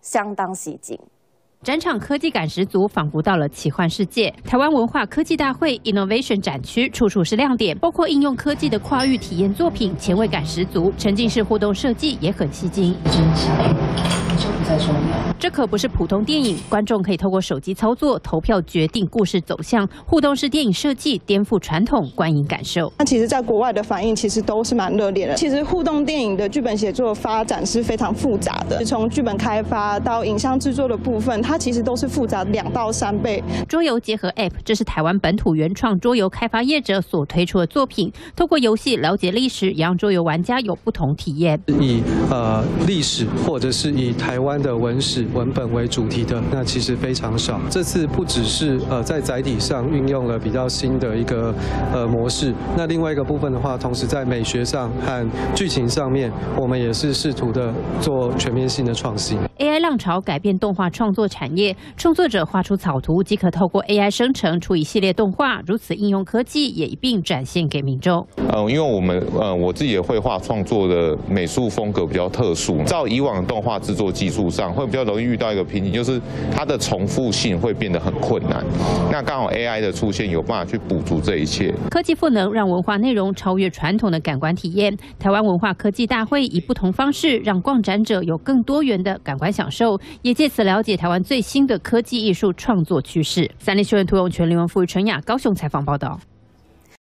相当吸睛。 展场科技感十足，仿佛到了奇幻世界。台湾文化科技大会 Innovation 展区处处是亮点，包括应用科技的跨域体验作品，前卫感十足；沉浸式互动设计也很吸睛。就不再重要。这可不是普通电影，观众可以透过手机操作投票决定故事走向，互动式电影设计颠覆传统观影感受。 那其实，在国外的反应其实都是蛮热烈的。其实互动电影的剧本写作发展是非常复杂的，从剧本开发到影像制作的部分，它其实都是复杂2到3倍。 桌游结合 App， 这是台湾本土原创桌游开发业者所推出的作品，透过游戏了解历史，也让桌游玩家有不同体验。 以历史或者是以台湾的文史文本为主题的，那其实非常少。这次不只是在载体上运用了比较新的一个模式，那另外一个部分的话，同时在美学上和剧情上面，我们也是试图的做全面性的创新。 AI 浪潮改变动画创作产业，创作者画出草图即可透过 AI 生成出一系列动画，如此应用科技也一并展现给民众。 因为我自己的绘画创作的美术风格比较特殊，照以往的动画制作技术上会比较容易遇到一个瓶颈，就是它的重复性会变得很困难。那刚好 AI 的出现有办法去补足这一切。 科技赋能让文化内容超越传统的感官体验。台湾文化科技大会以不同方式让逛展者有更多元的感官享受，也借此了解台湾最新的科技艺术创作趋势。三立新闻涂永全、林文富、陈雅高雄采访报道。